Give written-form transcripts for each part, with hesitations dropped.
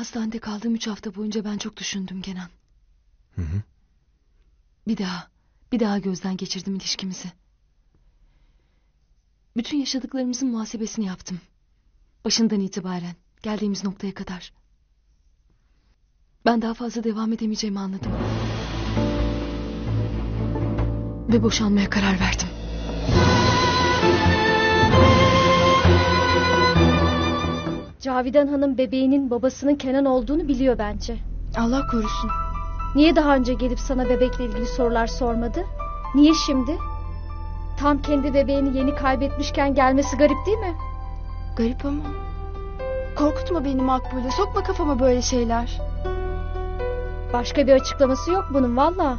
Hastanede kaldığım 3 hafta boyunca ben çok düşündüm Kenan. Hı hı. Bir daha gözden geçirdim ilişkimizi. Bütün yaşadıklarımızın muhasebesini yaptım. Başından itibaren, geldiğimiz noktaya kadar. Ben daha fazla devam edemeyeceğimi anladım. Ve boşanmaya karar verdim. Cavidan Hanım bebeğinin babasının Kenan olduğunu biliyor bence. Allah korusun. Niye daha önce gelip sana bebekle ilgili sorular sormadı? Niye şimdi? Tam kendi bebeğini yeni kaybetmişken gelmesi garip değil mi? Garip ama. Korkutma beni Makbule. Sokma kafama böyle şeyler. Başka bir açıklaması yok bunun valla.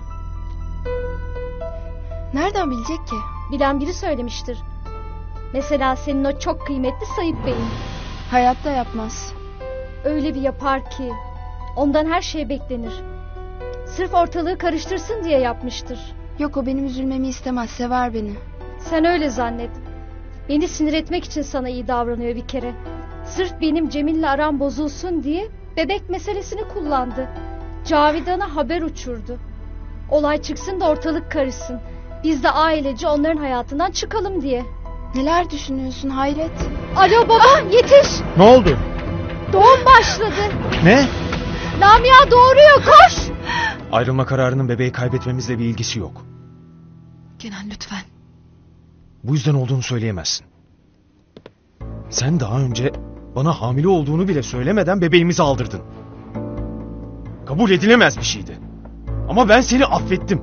Nereden bilecek ki? Bilen biri söylemiştir. Mesela senin o çok kıymetli Sayıp Bey'in. Hayatta yapmaz. Öyle bir yapar ki ondan her şey beklenir. Sırf ortalığı karıştırsın diye yapmıştır. Yok, o benim üzülmemi istemez. Sever beni. Sen öyle zannet. Beni sinir etmek için sana iyi davranıyor bir kere. Sırf benim Cemil'le aram bozulsun diye bebek meselesini kullandı. Cavidan'a haber uçurdu. Olay çıksın da ortalık karışsın. Biz de ailece onların hayatından çıkalım diye. Neler düşünüyorsun Hayret? Alo baba, yetiş. Ne oldu? Doğum başladı. Ne? Lamia doğuruyor, koş. Ayrılma kararının bebeği kaybetmemizle bir ilgisi yok. Kenan lütfen. Bu yüzden olduğunu söyleyemezsin. Sen daha önce bana hamile olduğunu bile söylemeden bebeğimizi aldırdın. Kabul edilemez bir şeydi. Ama ben seni affettim.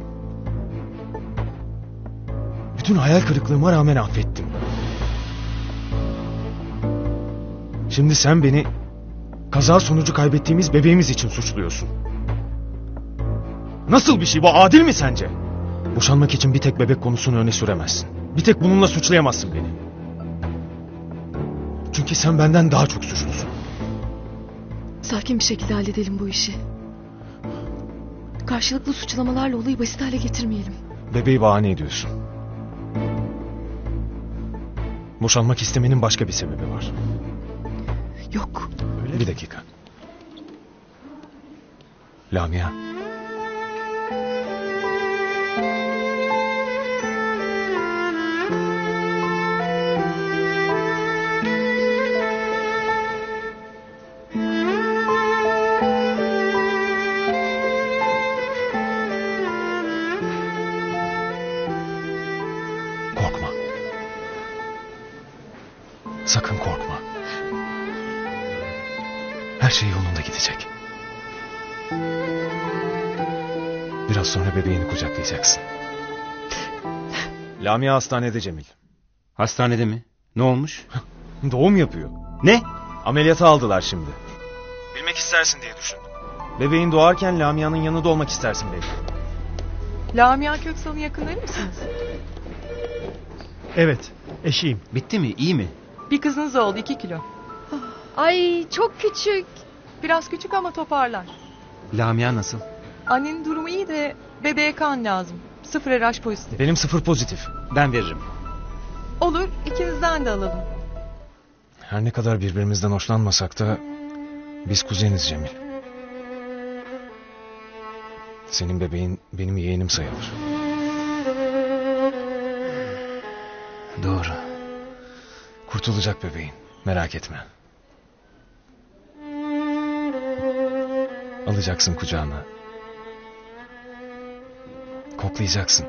Bütün hayal kırıklığıma rağmen affettim. Şimdi sen beni kaza sonucu kaybettiğimiz bebeğimiz için suçluyorsun. Nasıl bir şey bu, adil mi sence? Boşanmak için bir tek bebek konusunu öne süremezsin. Bir tek bununla suçlayamazsın beni. Çünkü sen benden daha çok suçlusun. Sakin bir şekilde halledelim bu işi. Karşılıklı suçlamalarla olayı basit hale getirmeyelim. Bebeği bahane ediyorsun. Boşanmak istemenin başka bir sebebi var. Yok. Bir dakika. Lamia. Korkma. Sakın korkma. Her şey yolunda gidecek. Biraz sonra bebeğini kucaklayacaksın. Lamia hastanede Cemil. Hastanede mi? Ne olmuş? Doğum yapıyor. Ne? Ameliyata aldılar şimdi. Bilmek istersin diye düşündüm. Bebeğin doğarken Lamia'nın yanında olmak istersin belki. Lamia Köksal'ın yakınları mısınız? Evet, eşiyim. Bitti mi? İyi mi? Bir kızınız oldu, 2 kilo. Ay çok küçük. Biraz küçük ama toparlar. Lamia nasıl? Annenin durumu iyi de bebeğe kan lazım. 0 RH pozitif. Benim 0 pozitif. Ben veririm. Olur, ikinizden de alalım. Her ne kadar birbirimizden hoşlanmasak da biz kuzeniz Cemil. Senin bebeğin benim yeğenim sayılır. Doğru. Kurtulacak bebeğin. Merak etme. Alacaksın kucağına. Koklayacaksın.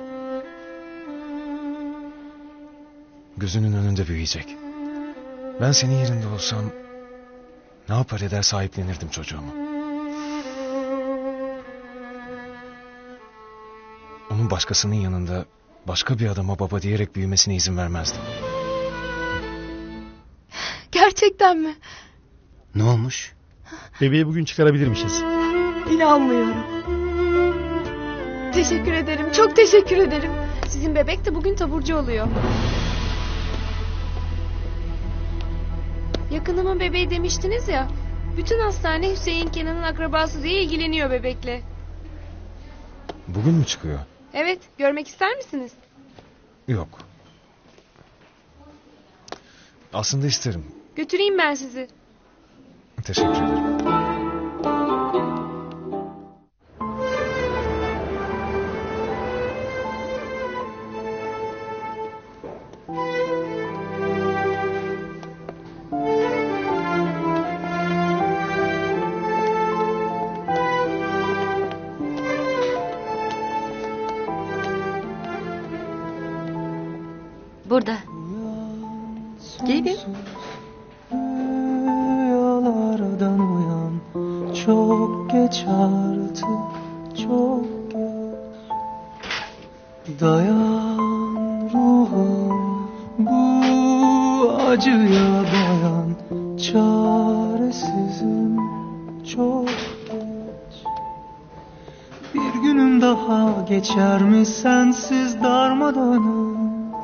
Gözünün önünde büyüyecek. Ben senin yerinde olsam ne yapar eder sahiplenirdim çocuğumu. Onun başkasının yanında başka bir adama baba diyerek büyümesine izin vermezdim. Gerçekten mi? Ne olmuş? Bebeği bugün çıkarabilirmişiz. İnanmıyorum. Teşekkür ederim. Çok teşekkür ederim. Sizin bebek de bugün taburcu oluyor. Yakınımın bebeği demiştiniz ya. Bütün hastane Hüseyin Kenan'ın akrabası diye ilgileniyor bebekle. Bugün mü çıkıyor? Evet, görmek ister misiniz? Yok. Aslında isterim. Götüreyim ben sizi. Teşekkür ederim. Burada. Gelin. Rüyalardan uyan, çok geç artık, çok geç. Dayan ruhum, bu acıya dayan, çaresizim, çok geç. Bir günüm daha geçer mi sensiz darmadağınım?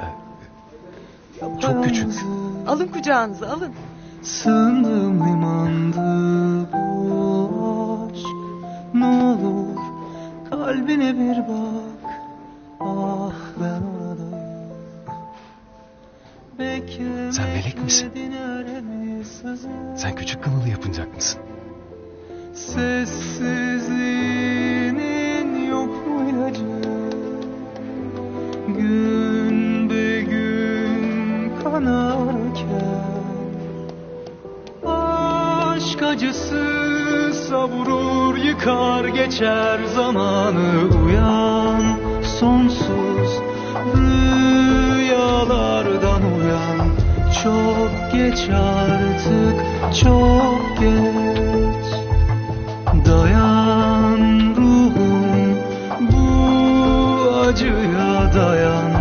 Çok küçük. Alın kucağınıza alın. Sığındığım limandı bu aşk. Ne olur kalbine bir bak. Ah ben oradayım. Beklemek Sen melek misin? dinaremi sızır. Sen küçük kanalı yapınacak mısın? Sessizliğinin yok mu ilacı? Gün be gün kanarken aşk acısı savurur yıkar geçer zamanı. Uyan sonsuz rüyalardan uyan, çok geç artık, çok geç. Dayan ruhum, bu acıya dayan,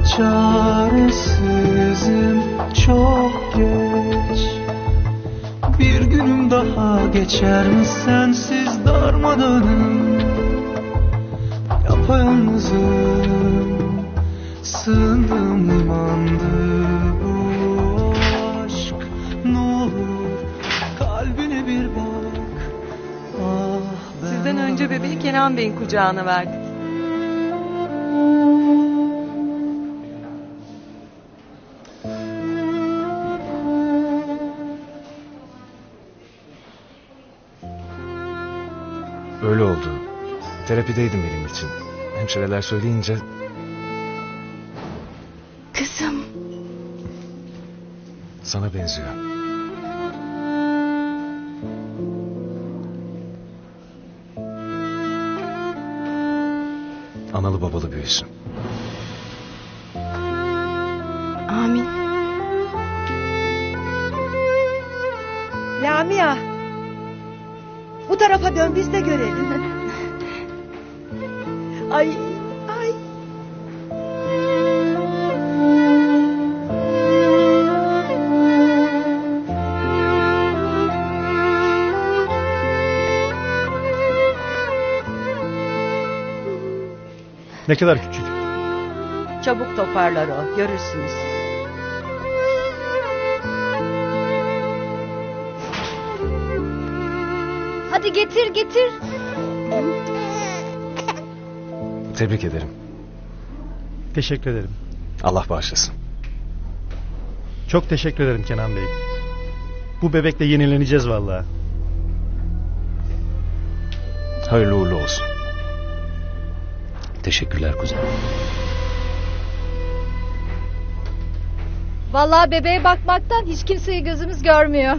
çaresizim, çok geç. Bir günüm daha geçer mi sensiz darmadağınım? Yapayalnızım, sığındığım limandı bu aşk. Ne olur kalbine bir bak. Ah ben Sizden önce bebeği Kenan Bey'in kucağına verdik. Öyle oldu. Terapideydim benim için. Hemşireler söyleyince Kızım. sana benziyor. Analı babalı büyüsün. Amin. Lamia. Bu tarafa dön biz de görelim. Ay ay. Ne kadar küçük. Çabuk toparlar o, görürsünüz. Hadi getir getir. Tebrik ederim. Teşekkür ederim. Allah bağışlasın. Çok teşekkür ederim Kenan Bey. Bu bebekle yenileneceğiz vallahi. Hayırlı uğurlu olsun. Teşekkürler kuzen. Vallahi bebeğe bakmaktan hiç kimseyi gözümüz görmüyor.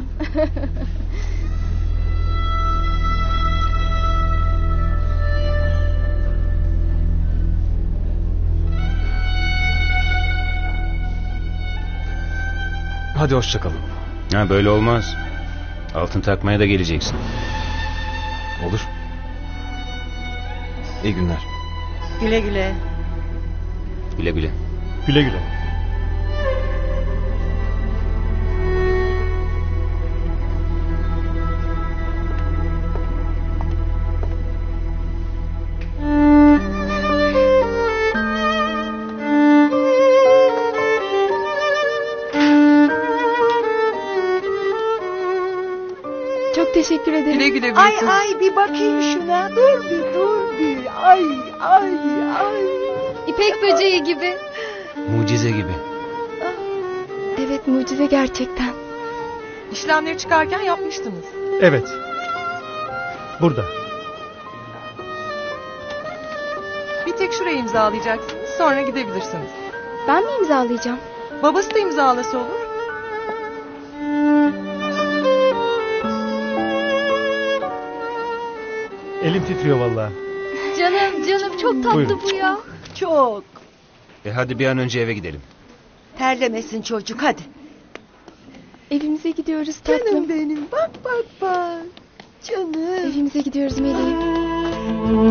Hadi hoşça kalın. Ha böyle olmaz. Altın takmaya da geleceksin. Olur. İyi günler. Güle güle. Güle güle. Güle güle. Çok teşekkür ederim. Güle güle Ay büyüsün. ay bir bakayım şuna. Dur bir. Ay ay ay. İpek böceği gibi. Mucize gibi. Evet, mucize gerçekten. İşlemleri çıkarken yapmıştınız. Evet. Burada. Bir tek şurayı imzalayacaksınız. Sonra gidebilirsiniz. Ben mi imzalayacağım? Babası da imzalası olur. Elim titriyor vallahi. Canım çok tatlı Buyurun. bu ya. Çok. Hadi bir an önce eve gidelim. Terlemesin çocuk hadi. Evimize gidiyoruz tatlım. Canım benim bak bak bak. Canım. Evimize gidiyoruz meleğim.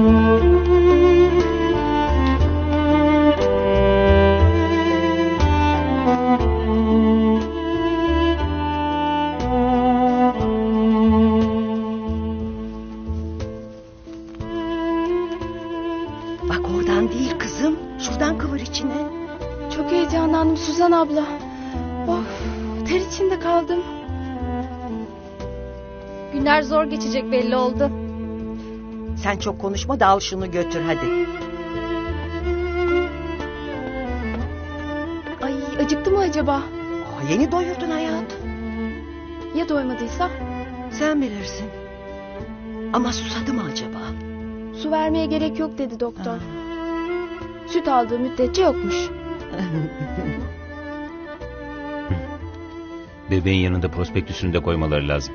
Bak oradan değil kızım. Şuradan kıvır içine. Çok heyecanlandım Suzan abla. Of, ter içinde kaldım. Günler zor geçecek belli oldu. Sen çok konuşma da al şunu götür hadi. Ay, acıktı mı acaba? Aa, yeni doyurdun hayatım. Ya doymadıysa? Sen bilirsin. Ama susadı mı acaba? Su vermeye gerek yok dedi doktor. Süt aldığı müddetçe yokmuş. Bebeğin yanında prospektüsünü de koymaları lazım.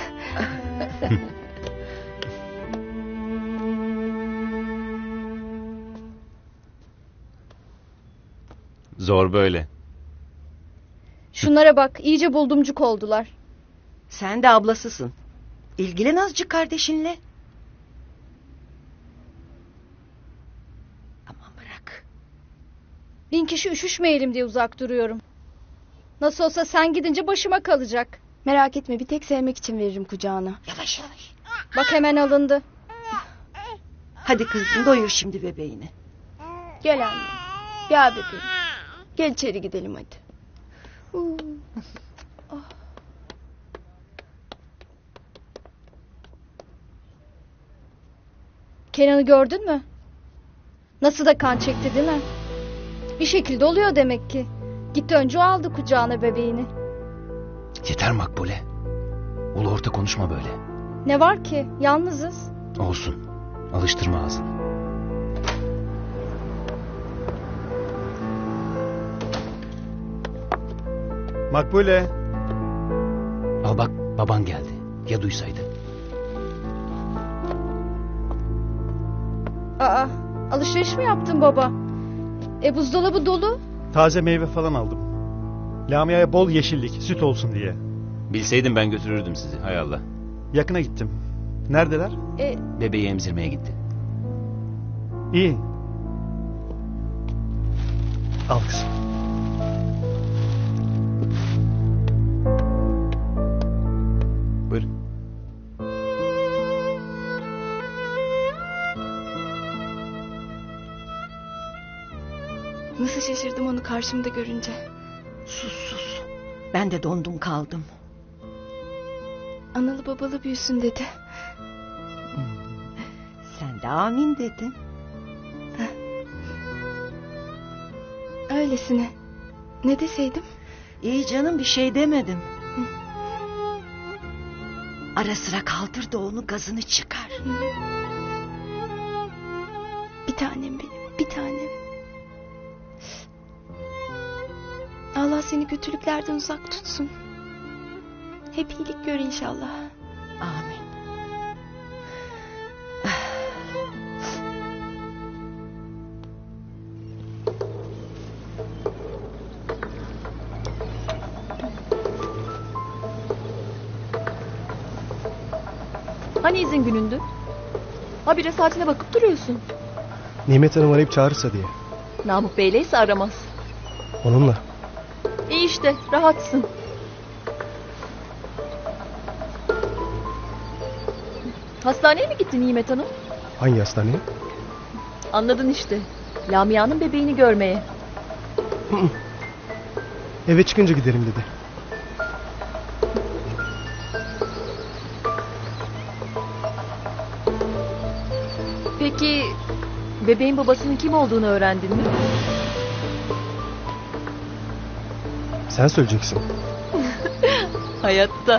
Zor böyle. Şunlara bak, iyice buldumcuk oldular. Sen de ablasısın. İlgilen azıcık kardeşinle. Aman bırak. 1000 kişi üşüşmeyelim diye uzak duruyorum. Nasıl olsa sen gidince başıma kalacak. Merak etme, bir tek sevmek için veririm kucağına. Yavaş yavaş. Bak hemen alındı. Hadi kızım doyur şimdi bebeğini. Gel anne. Gel bebeğim. Gel içeri gidelim hadi. Kenan'ı gördün mü? Nasıl da kan çekti değil mi? Bir şekilde oluyor demek ki. Gitti önce o aldı kucağına bebeğini. Yeter Makbule. Ulu orta konuşma böyle. Ne var ki? Yalnızız. Olsun. Alıştırma ağzını. Makbule. Al bak baban geldi. Ya duysaydı. Aa, alışveriş mi yaptın baba? Buzdolabı dolu. Taze meyve falan aldım. Lamia'ya bol yeşillik, süt olsun diye. Bilseydim ben götürürdüm sizi. Hay Allah. Yakına gittim. Neredeler? Bebeği emzirmeye gitti. İyi. Al kızım. Buyurun. Nasıl şaşırdım onu karşımda görünce. Sus sus. Ben de dondum kaldım. Analı babalı büyüsün dedi. Sen de amin dedin. Öylesine. Ne deseydim? İyi canım bir şey demedim. Ara sıra kaldır da onu gazını çıkar. Bir tanem benim, bir tanem. Allah seni kötülüklerden uzak tutsun. Hep iyilik gör inşallah. Amin. Hani izin günündü? Habire saatine bakıp duruyorsun. Nimet Hanım arayıp çağırırsa diye. Namık Beyleyse aramaz. Onunla. İyi işte, rahatsın. Hastaneye mi gitti Nimet Hanım? Hangi hastaneye? Anladın işte. Lamia'nın bebeğini görmeye. Eve çıkınca giderim dedi. Peki bebeğin babasının kim olduğunu öğrendin mi? Sen söyleyeceksin. Hayatta.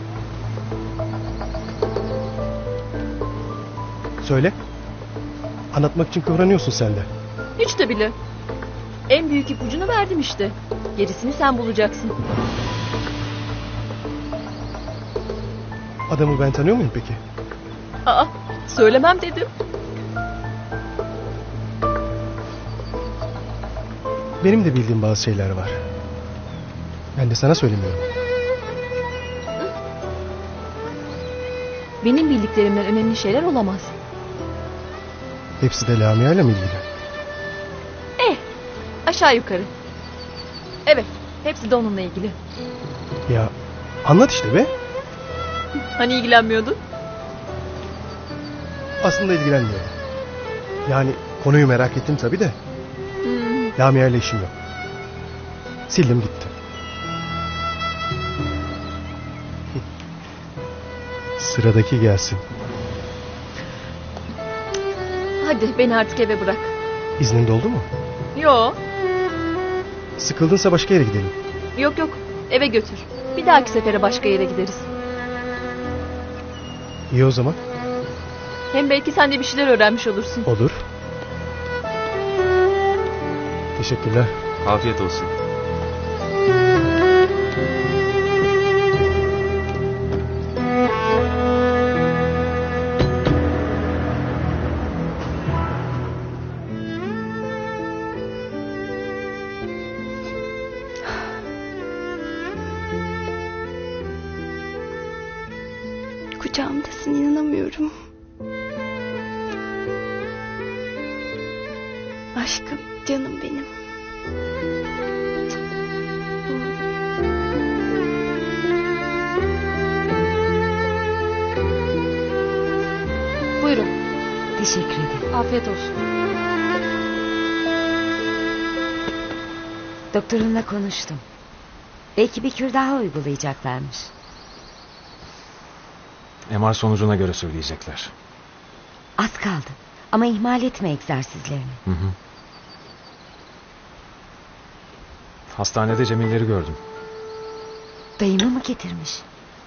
Söyle. Anlatmak için kıvranıyorsun sen de. Hiç de bile. En büyük ipucunu verdim işte. Gerisini sen bulacaksın. Adamı ben tanıyor muyum peki? Aa, söylemem dedim. Benim de bildiğim bazı şeyler var. Ben de sana söylemiyorum. Benim bildiklerimden önemli şeyler olamaz. Hepsi de Lamia ile mi ilgili? Aşağı yukarı. Evet, hepsi de onunla ilgili. Ya anlat işte be. Hani ilgilenmiyordun? Aslında ilgilenmiyorum. Yani konuyu merak ettim tabii de. Lamia ile işim yok. Sildim gitti. Sıradaki gelsin. Hadi beni artık eve bırak. İznin doldu mu? Yo, Sıkıldınsa başka yere gidelim. yok eve götür. Bir dahaki sefere başka yere gideriz. İyi o zaman. Hem belki sen de bir şeyler öğrenmiş olursun. Olur. Teşekkürler. Afiyet olsun. Kucağımdasın, inanamıyorum. Aşkım, canım benim. Buyurun. Teşekkür ederim. Afiyet olsun. Doktorunla konuştum. Belki bir kür daha uygulayacaklarmış. MR sonucuna göre söyleyecekler. Az kaldı. Ama ihmal etme egzersizlerini. Hı hı. Hastanede Cemilleri gördüm. Dayımı mı getirmiş?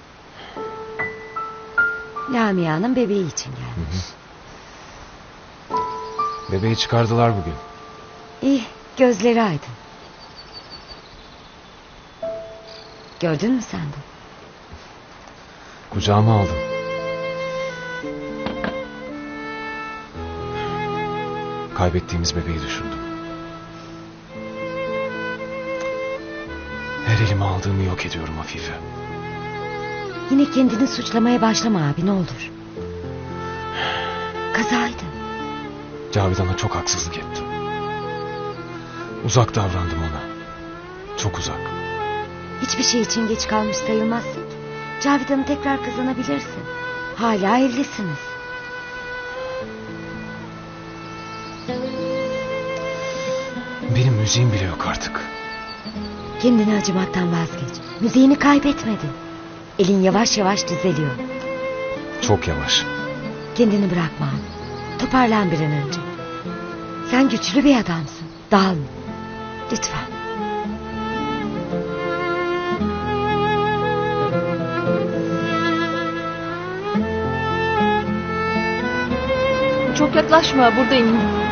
Lamia'nın bebeği için gelmiş. Hı hı. Bebeği çıkardılar bugün. İyi, gözleri aydın. Gördün mü sen de? Kucağıma aldım. Kaybettiğimiz bebeği düşündüm. Her elime aldığımı yok ediyorum Afife. Yine kendini suçlamaya başlama abi, ne olur. Kazaydı. Cavidan'a çok haksızlık ettim. Uzak davrandım ona. Çok uzak. Hiçbir şey için geç kalmış sayılmazsın ki. Cavidan'ı tekrar kazanabilirsin. Hala evlisiniz. Benim müziğim bile yok artık. Kendini acımaktan vazgeç. Müziğini kaybetmedin. Elin yavaş yavaş düzeliyor. Çok yavaş. Kendini bırakma abi. Toparlan bir an önce. Sen güçlü bir adamsın. Dağılma. Lütfen. Çok yaklaşma, buradayım.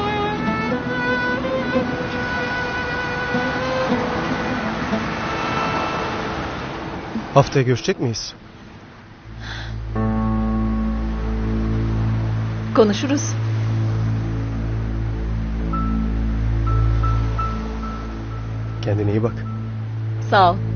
Haftaya görüşecek miyiz? Konuşuruz. Kendine iyi bak. Sağ ol.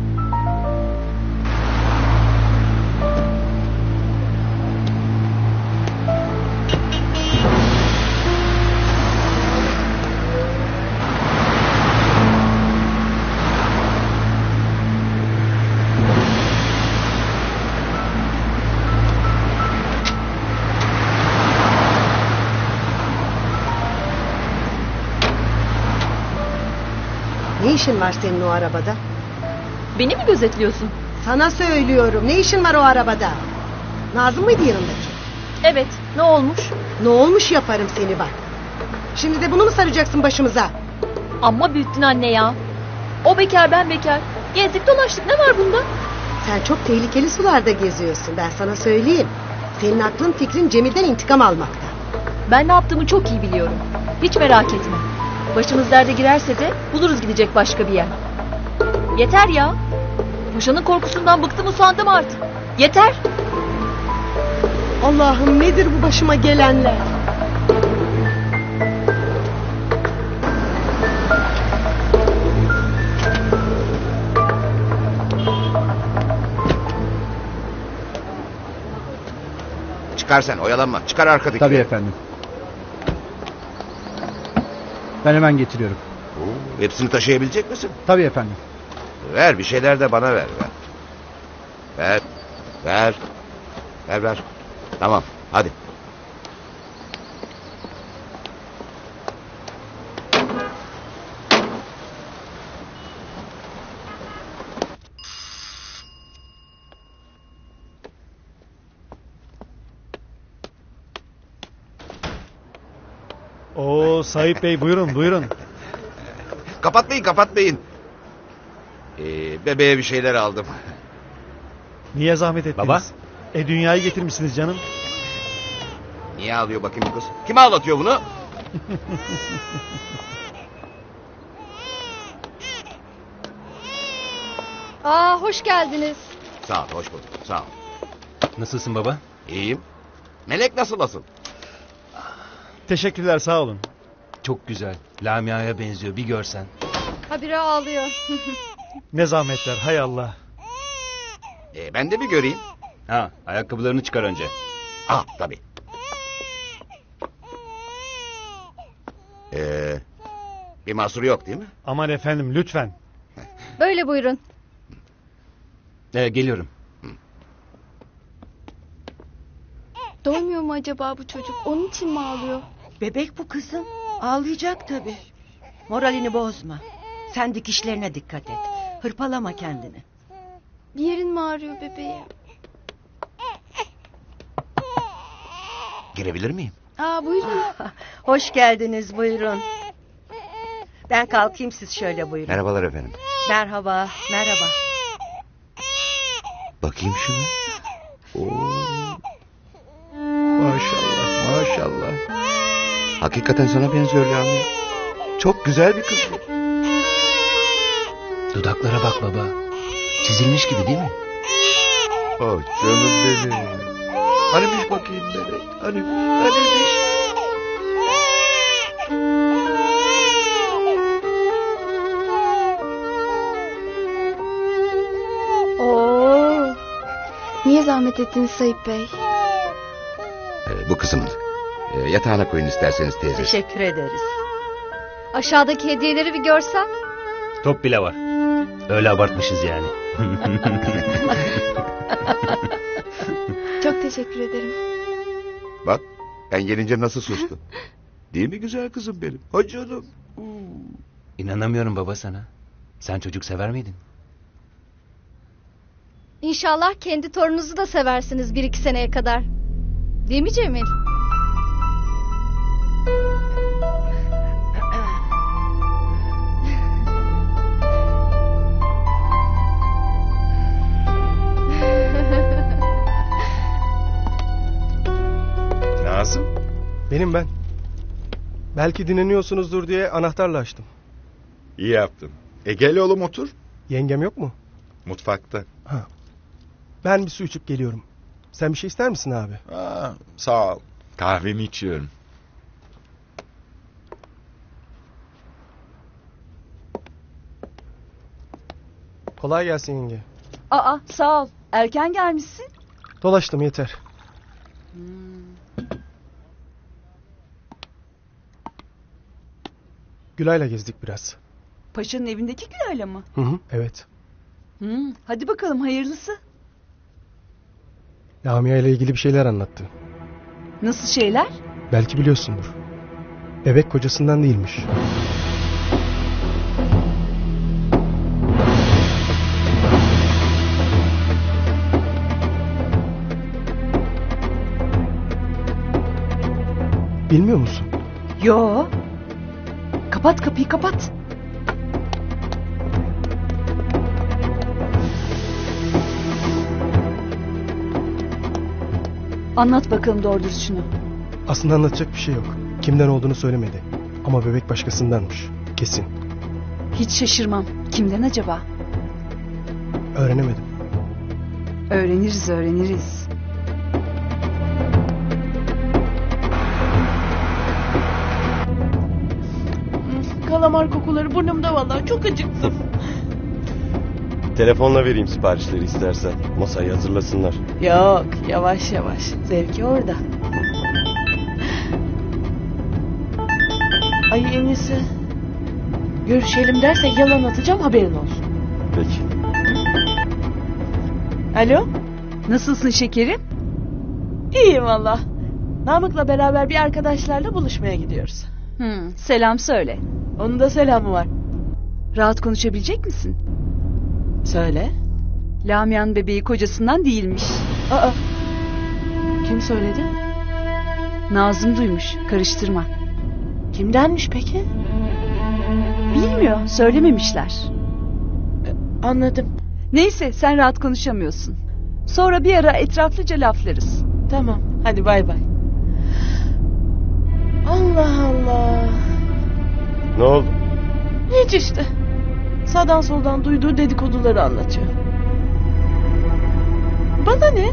Ne işin var senin o arabada? Beni mi gözetliyorsun? Sana söylüyorum. Ne işin var o arabada? Nazım mıydı yanındaki? Evet, ne olmuş? Ne olmuş yaparım seni bak. Şimdi de bunu mu saracaksın başımıza? Amma büyüttün anne ya. O bekar, ben bekar. Gezdik dolaştık, ne var bunda? Sen çok tehlikeli sularda geziyorsun, ben sana söyleyeyim. Senin aklın fikrin Cemil'den intikam almakta. Ben ne yaptığımı çok iyi biliyorum. Hiç merak etme. Başımız derde girerse de buluruz gidecek başka bir yer. Yeter ya. Paşanın korkusundan bıktım, usandım artık. Yeter. Allah'ım, nedir bu başıma gelenler? Çıkar sen, oyalanma. Çıkar arkadaki. Tabii efendim. Ben hemen getiriyorum. Hepsini taşıyabilecek misin? Tabii efendim. Ver, bir şeyler de bana ver. Ver. Tamam, hadi. Oo Sahip Bey buyurun. Kapatmayın. Bebeğe bir şeyler aldım. Niye zahmet ettiniz? Baba? Dünyayı getirmişsiniz canım. Niye ağlıyor bakayım bu kız? Kim ağlatıyor bunu? Hoş geldiniz. Sağ ol, hoş bulduk. Sağ ol. Nasılsın baba? İyiyim. Melek nasıl asıl? Teşekkürler sağ olun. Çok güzel. Lamia'ya benziyor bir görsen. Habire ağlıyor. Ne zahmetler hay Allah. Ben de bir göreyim. Ha, ayakkabılarını çıkar önce. Tabii. Bir mahsuru yok değil mi? Aman efendim lütfen. Böyle buyurun. Geliyorum. Doymuyor mu acaba bu çocuk? Onun için mi ağlıyor? Bebek bu kızım. Ağlayacak tabii. Moralini bozma. Sen dikişlerine dikkat et. Hırpalama kendini. Bir yerin mi ağrıyor bebeğim? Girebilir miyim? Buyurun. Hoş geldiniz buyurun. Ben kalkayım siz şöyle buyurun. Merhabalar efendim. Merhaba. Bakayım şunu. Maşallah. Hakikaten sana benziyor Lamia. Çok güzel bir kız bu. Dudaklara bak baba. Çizilmiş gibi değil mi? Canım benim. Hanimiş bakayım bebek. Hanimiş. Niye zahmet ettiniz Sayıp Bey? Bu kızımdı. Yatağına koyun isterseniz teyze. Teşekkür ederiz. Aşağıdaki hediyeleri bir görsen. Top bile var. Öyle abartmışız yani. Çok teşekkür ederim. Bak ben gelince nasıl sustu. Değil mi güzel kızım benim? Ha canım. İnanamıyorum baba sana. Sen çocuk sever miydin? İnşallah kendi torununuzu da seversiniz 1-2 seneye kadar. Değil mi Cemil? Nazım? Benim ben. Belki dinleniyorsunuzdur diye anahtarla açtım. İyi yaptın. Gel oğlum otur. Yengem yok mu? Mutfakta. Ben bir su içip geliyorum. Sen bir şey ister misin abi? Sağ ol. Kahvemi içiyorum. Kolay gelsin yenge. Sağ ol. Erken gelmişsin. Dolaştım yeter. Gülay'la gezdik biraz. Paşa'nın evindeki Gülay'la mı? Evet. Hadi bakalım hayırlısı. Lamia ile ilgili bir şeyler anlattı. Nasıl şeyler? Belki biliyorsundur. Bebek kocasından değilmiş. Bilmiyor musun? Yo. Kapat kapıyı kapat. Anlat bakalım doğru dürüst şunu. Aslında anlatacak bir şey yok. Kimden olduğunu söylemedi. Ama bebek başkasındanmış. Kesin. Hiç şaşırmam. Kimden acaba? Öğrenemedim. Öğreniriz. Kalamar kokuları burnumda vallahi çok acıktım. Telefonla vereyim siparişleri istersen. Masayı hazırlasınlar. Yok, yavaş yavaş. Zevki orada. Ay en iyisi. Görüşelim derse yalan atacağım, haberin olsun. Peki. Alo? Nasılsın şekerim? İyiyim valla. Namık'la beraber bir arkadaşlarla buluşmaya gidiyoruz. Selam söyle. Onun da selamı var. Rahat konuşabilecek misin? Söyle. Lamia'nın bebeği kocasından değilmiş. Aa. Kim söyledi? Nazım duymuş. Karıştırma. Kimdenmiş peki? Bilmiyor. Söylememişler. Anladım. Neyse sen rahat konuşamıyorsun. Sonra bir ara etraflıca laflarız. Tamam. Hadi bay bay. Allah Allah. Ne oldu? Hiç işte. Sağdan soldan duyduğu dedikoduları anlatıyor. Bana ne?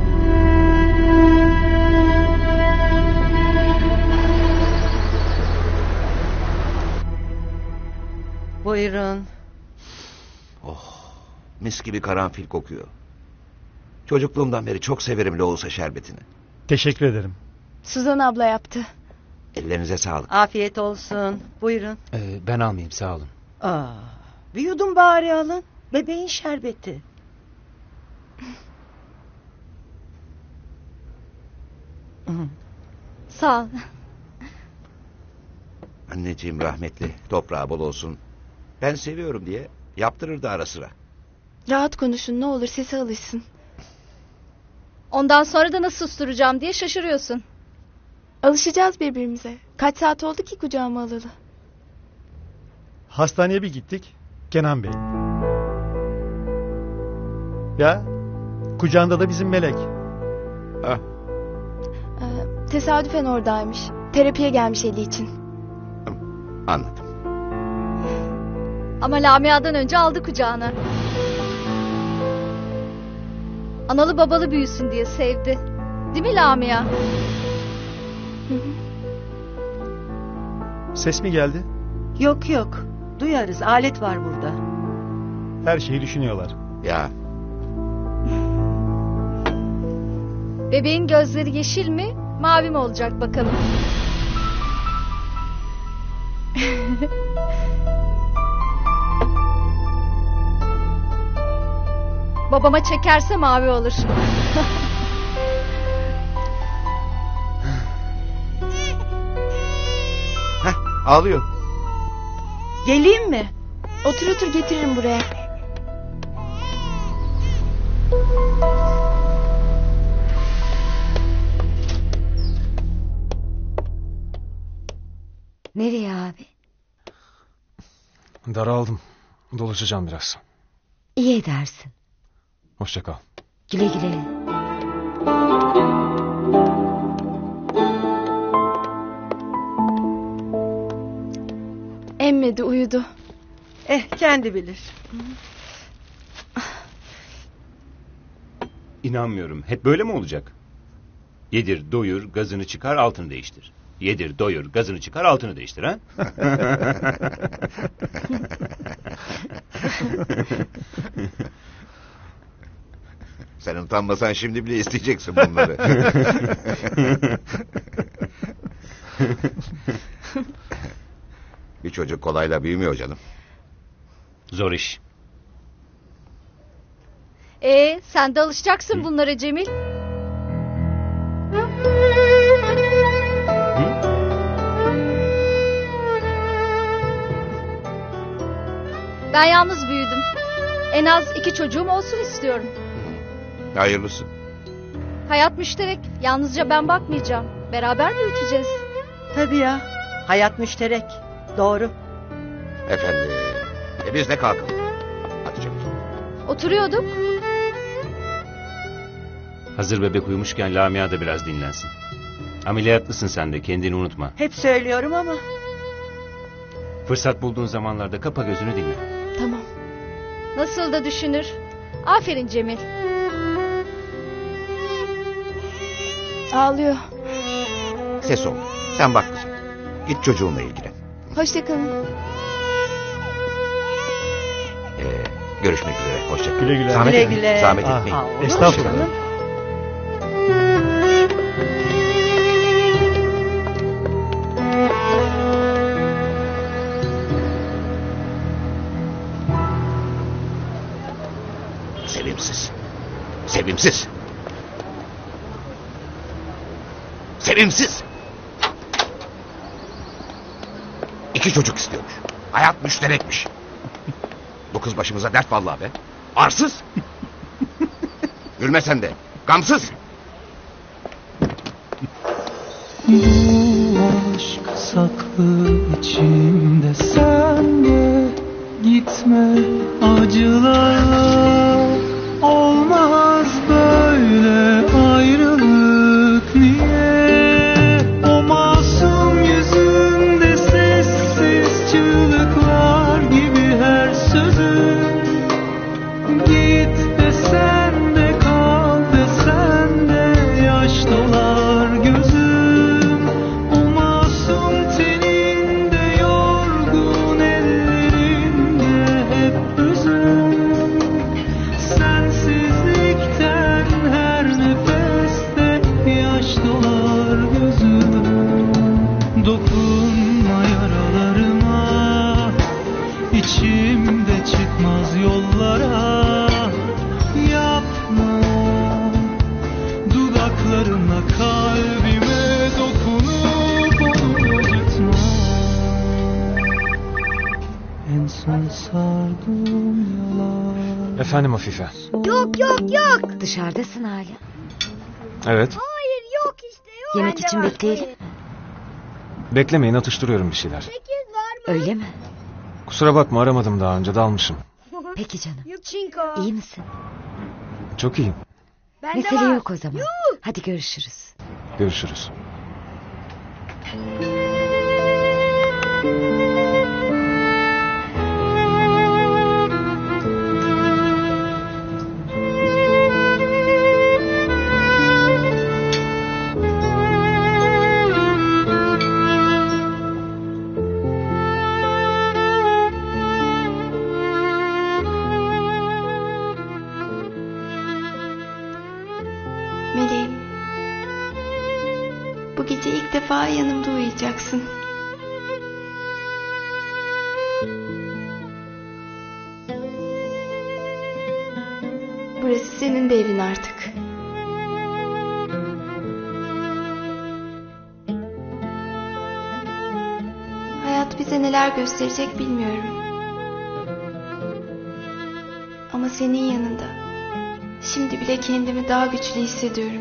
Buyurun. Oh, mis gibi karanfil kokuyor. Çocukluğumdan beri çok severim lohusa şerbetini. Teşekkür ederim. Suzan abla yaptı. Ellerinize sağlık. Afiyet olsun. Buyurun. Ben almayayım sağ olun. Aa, bir yudum bari alın. Bebeğin şerbeti. Sağ ol. Anneciğim rahmetli, toprağı bol olsun. Ben seviyorum diye yaptırırdı ara sıra. Rahat konuşun ne olur, sesi alışsın. Ondan sonra da nasıl susturacağım diye şaşırıyorsun. Alışacağız birbirimize. Kaç saat oldu ki kucağıma alalı. Hastaneye bir gittik. Kenan Bey. Ya kucağında da bizim Melek. Ah. Tesadüfen oradaymış. Terapiye gelmiş Eli için. Anladım. Ama Lamia'dan önce aldı kucağına. Analı babalı büyüsün diye sevdi. Değil mi Lamia? Ses mi geldi? Yok yok. Duyarız. Alet var burada. Her şeyi düşünüyorlar. Ya. Bebeğin gözleri yeşil mi, mavi mi olacak bakalım. Babama çekerse mavi olur. Heh, ağlıyor. Geleyim mi? Otur otur, getiririm buraya. Nereye abi? Daraldım. Dolaşacağım biraz. İyi edersin. Hoşça kal. Güle güle. Emmedi, uyudu. Kendi bilir. İnanmıyorum. Hep böyle mi olacak? Yedir, doyur, gazını çıkar, altını değiştir. Yedir, doyur, gazını çıkar, altını değiştir ha? Sen utanmasan şimdi bile isteyeceksin bunları. Bir çocuk kolayla büyümüyor canım. Zor iş. Sen de alışacaksın bunlara Cemil. Ben yalnız büyüdüm. En az 2 çocuğum olsun istiyorum. Hayırlısı. Hayat müşterek. Yalnızca ben bakmayacağım. Beraber büyüteceğiz. Tabii ya. Hayat müşterek. Doğru. Efendim. Biz de kalkalım. Hadi Cemil. Oturuyorduk. Hazır bebek uyumuşken Lamia da biraz dinlensin. Ameliyatlısın sen de, kendini unutma. Hep söylüyorum ama. Fırsat bulduğun zamanlarda kapa gözünü, dinle. Tamam. Nasıl da düşünür. Aferin Cemil. Ağlıyor. Ses ol. Sen bak kızım. Git çocuğunla ilgilen. Hoşça kalın. Görüşmek üzere. Hoşça kalın. Güle güle. Zahmet Güle etmeyin. güle. Zahmet Ah, etmeyin. estağfurullah. Hoşça kalın. Sevimsiz. Sevimsiz. Sevimsiz. 2 çocuk istiyormuş. Hayat müşterekmiş. Bu kız başımıza dert vallahi be. Arsız. Gülme sen de. Gamsız. Bu aşk saklı içimde, sen de gitme acılarla. Olmaz böyle ayrılık, niye? O masum yüzünde sessiz çığlıklar gibi her sözün. Git desen de kal desen de yaş dolar gözüm. O masum teninde, yorgun ellerinde hep hüzün. Sensizlikten her nefeste yaş dolar gözüm. Dokunma yaralarıma, içimde çıkmaz yollara. Yapma, dudaklarına kalbime dokunup onu acıtma. En son sardığım yalan. Efendim Afife. Yok yok yok. Dışarıdasın hala. Evet. Hayır yok işte yok. Yemek için bekleyelim. Beklemeyin, atıştırıyorum bir şeyler. Öyle mi? Kusura bakma, aramadım daha önce, dalmışım. Peki canım. İyi misin? Çok iyiyim. Mesele yok o zaman. Hadi görüşürüz. Görüşürüz. Meleğim, bu gece ilk defa yanımda uyuyacaksın. Burası senin de evin artık. Hayat bize neler gösterecek bilmiyorum. Ama senin yanında şimdi bile kendimi daha güçlü hissediyorum.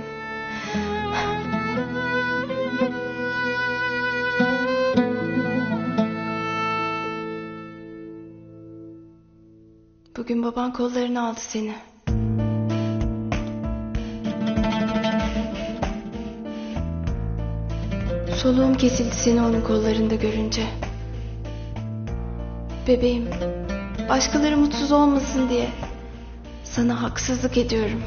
Bugün baban kollarına aldı seni. Soluğum kesildi seni onun kollarında görünce. Bebeğim, başkaları mutsuz olmasın diye sana haksızlık ediyorum.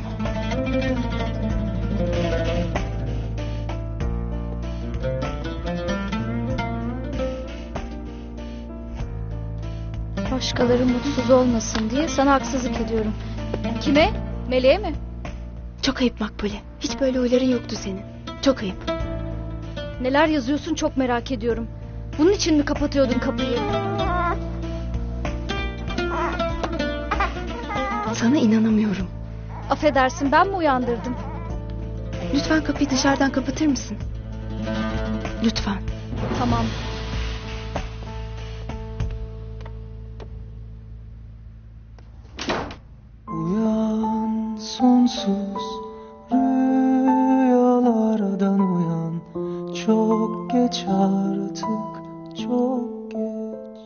Başkaları mutsuz olmasın diye sana haksızlık ediyorum. Kime? Meleğe mi? Çok ayıp Makbule. Hiç böyle huyların yoktu senin. Çok ayıp. Neler yazıyorsun çok merak ediyorum. Bunun için mi kapatıyordun kapıyı? Sana inanamıyorum. Affedersin, ben mi uyandırdım? Lütfen kapıyı dışarıdan kapatır mısın? Lütfen. Tamam. Uyan sonsuz rüyalardan uyan. Çok geç artık, çok geç.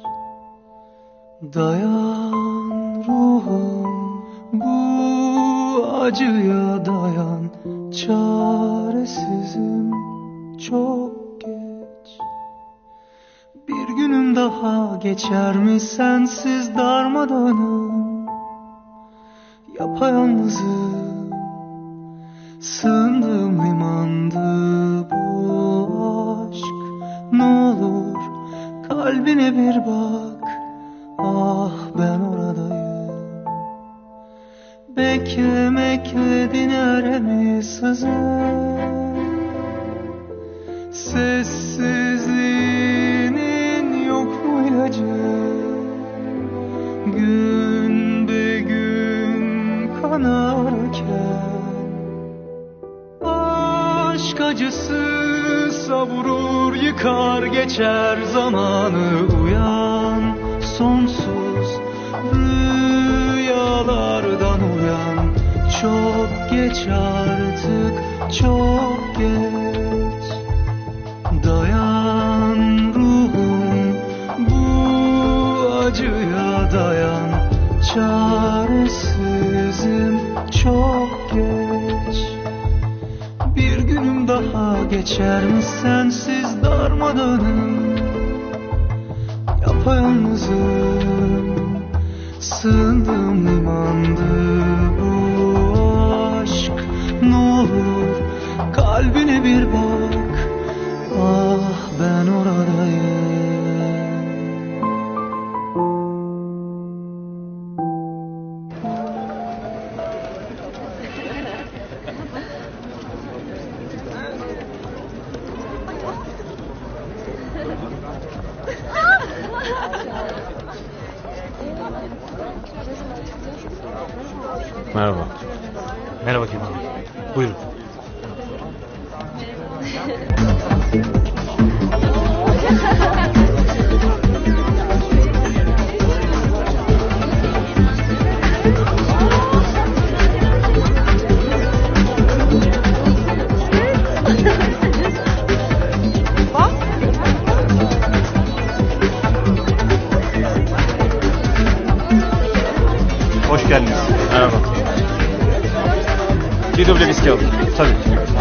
Dayan ruhum, bu acıya dayan. Çaresizim, çok geç. Bir günüm daha geçer mi sensiz darmadağınım? Yapayalnızım, sığındığım limandı bu aşk. Ne olur kalbine bir bak, ah ben oradayım. sızar. Sessizliğinin yok mu ilacı? Gün be gün kanarken aşk acısı savurur yıkar geçer zamanı. Uyan sonsuz rüyalardan uyan. Çok geç artık, çok geç. Dayan ruhum, bu acıya dayan. Çaresizim, çok geç. Bir günüm daha geçer mi sensiz darmadağınım? Yapayalnızım, sığındığım limandı bu aşk. Ne olur kalbine bir bak, ah ben oradayım. Merhaba. Merhaba Kenan Bey. Buyurun. Hoş geldiniz. Merhaba. Bir duble viski alın. Tabii.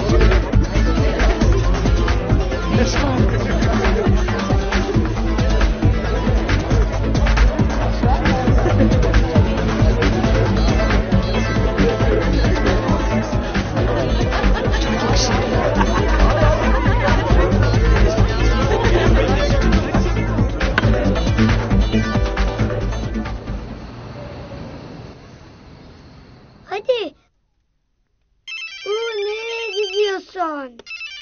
Hadi. Nereye gidiyorsun?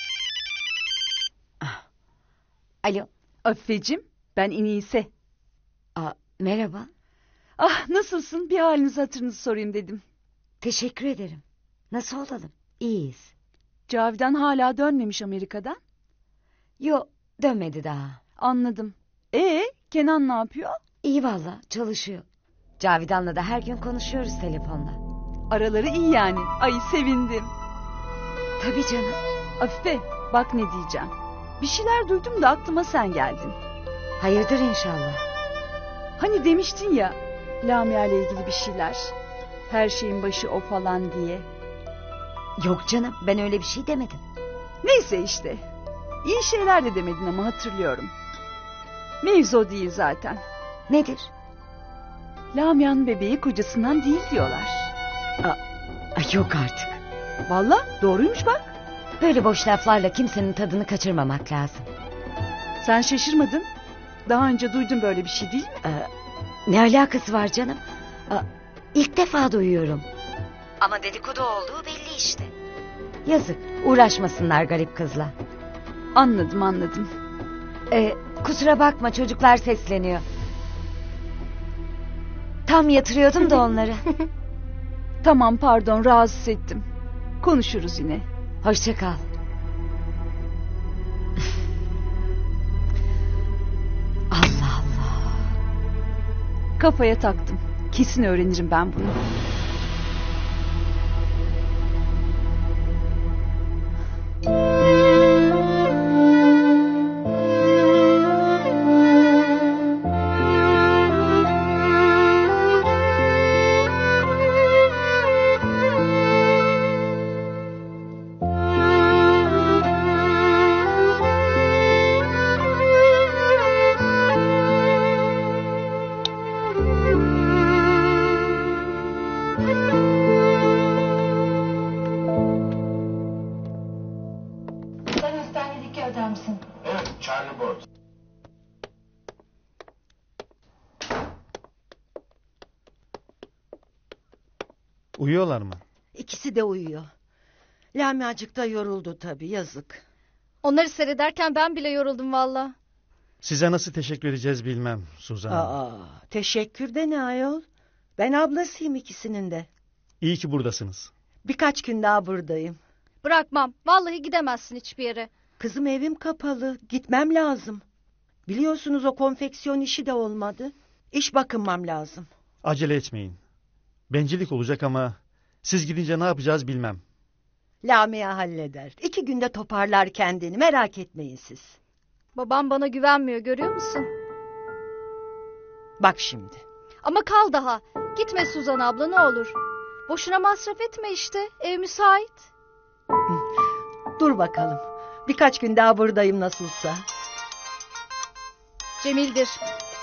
Alo. Afifeciğim, ben İnise. Merhaba. Ah, nasılsın? Bir halinizi hatırınızı sorayım dedim. Teşekkür ederim. Nasıl olalım? İyiyiz. Cavidan hala dönmemiş Amerika'dan. Yo, dönmedi daha. Anladım. Kenan ne yapıyor? İyi valla, çalışıyor. Cavidan'la da her gün konuşuyoruz telefonla. Araları iyi yani. Ay sevindim. Tabii canım. Afife, bak ne diyeceğim. Bir şeyler duydum da aklıma sen geldin. Hayırdır inşallah. Hani demiştin ya, Lamia'yla ilgili bir şeyler. Her şeyin başı o falan diye. Yok canım, ben öyle bir şey demedim. Neyse işte. İyi şeyler de demedin ama hatırlıyorum. Mevzu o değil zaten. Nedir? Lamia'nın bebeği kocasından değil diyorlar. Yok artık. Vallahi doğruymuş bak. Böyle boş laflarla kimsenin tadını kaçırmamak lazım. Sen şaşırmadın. Daha önce duydun böyle bir şey değil mi? Ne alakası var canım? İlk defa duyuyorum. Ama dedikodu olduğu belli işte. Yazık, uğraşmasınlar garip kızla. Anladım. Kusura bakma, çocuklar sesleniyor. Tam yatırıyordum da onları. Tamam, pardon, rahatsız ettim. Konuşuruz yine. Hoşça kal. Allah Allah. Kafaya taktım. Kesin öğrenirim ben bunu. Uyuyorlar mı? İkisi de uyuyor. Lamiacık da yoruldu tabii, yazık. Onları seyrederken ben bile yoruldum valla. Size nasıl teşekkür edeceğiz bilmem Suzan Hanım. Teşekkür de ne ayol? Ben ablasıyım ikisinin de. İyi ki buradasınız. Birkaç gün daha buradayım. Bırakmam. Vallahi gidemezsin hiçbir yere. Kızım evim kapalı. Gitmem lazım. Biliyorsunuz o konfeksiyon işi de olmadı. İş bakınmam lazım. Acele etmeyin. Bencillik olacak ama siz gidince ne yapacağız bilmem. Lamia halleder. 2 günde toparlar kendini. Merak etmeyin siz. Babam bana güvenmiyor, görüyor musun? Bak şimdi. Ama kal daha. Gitme Suzan abla, ne olur. Boşuna masraf etme işte. Ev müsait. Dur bakalım. Birkaç gün daha buradayım nasılsa. Cemil'dir.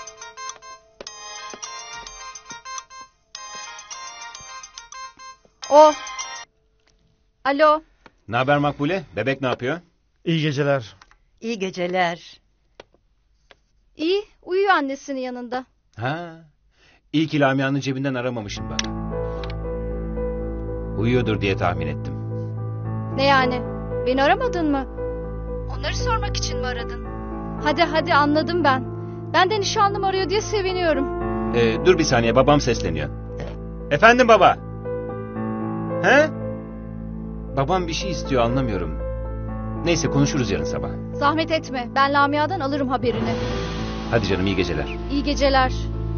O. Alo. Ne haber Makbule? Bebek ne yapıyor? İyi geceler. İyi geceler. İyi, uyuyor annesinin yanında. Ha. İyi ki Lamia'nın cebinden aramamışım bak. Uyuyordur diye tahmin ettim. Ne yani? Beni aramadın mı? Onları sormak için mi aradın? Hadi anladım ben. Ben de nişanlım arıyor diye seviniyorum. Dur bir saniye, babam sesleniyor. Efendim baba? He? Babam bir şey istiyor, anlamıyorum. Neyse, konuşuruz yarın sabah. Zahmet etme, ben Lamia'dan alırım haberini. Hadi canım, iyi geceler. İyi geceler.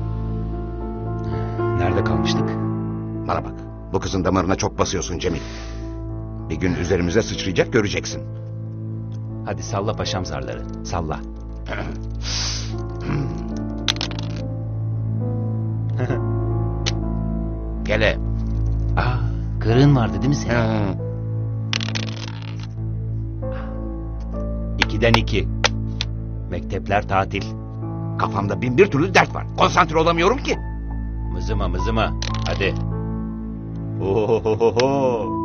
Nerede kalmıştık? Bana bak. Bu kızın damarına çok basıyorsun Cemil. Bir gün üzerimize sıçrayacak, göreceksin. Hadi salla paşam zarları. Salla. Gele. Kırığın vardı değil mi senin? 2'den 2. Mektepler tatil. Kafamda bin bir türlü dert var. Konsantre olamıyorum ki. Mızıma. Hadi. Ohohoho.